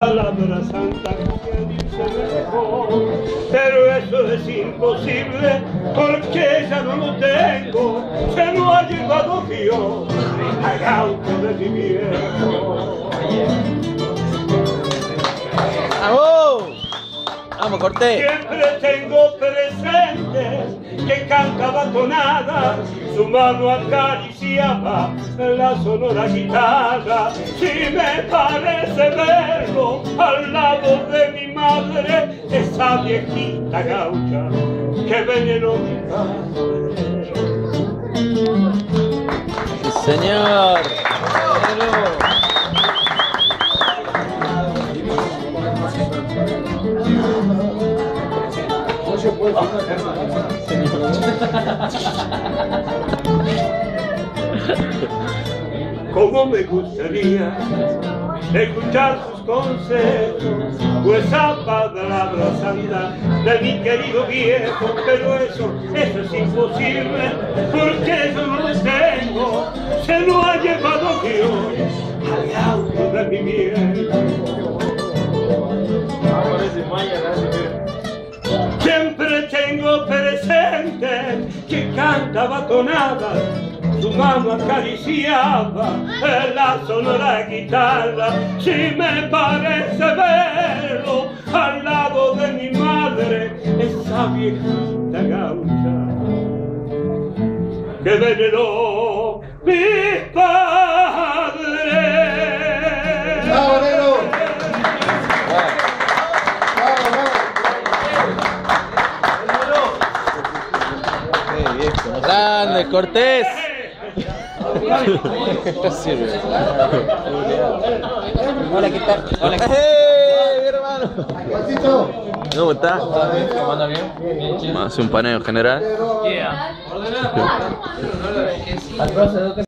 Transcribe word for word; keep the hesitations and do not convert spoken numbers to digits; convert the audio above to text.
Palabra santa que dice mejor, pero eso es imposible porque ya no lo tengo, se lo ha llevado Dios al auto de mi viejo. ¡Vamos! ¡Vamos, Cortés! Siempre tengo presente que cantaba tonada, su mano acariciaba la sonora guitarra. Si me parece verlo al lado de mi madre, esa viejita gaucha que venenó mi padre. ¡Sí, señor! Como me gustaría escuchar sus consejos o esa palabra santa de mi querido viejo, pero eso, eso es imposible porque yo no lo tengo, se lo ha llevado Dios al auto de mi viejo. Siempre tengo presente que cantaba tonada, su mano acariciaba la sonora guitarra. Si me parece verlo al lado de mi madre, esa viejita gaucha que venenó mi padre. ¡Bravo, negro! ¡Grande, Cortés! Esto sirve. Hola, ¿qué tal? Hola, ¿qué tal? ¡Hey, mi hermano! Juancito. ¿Cómo está? ¿Cómo anda bien? Bien, chido. Hace un paneo general. Yeah. Al profe,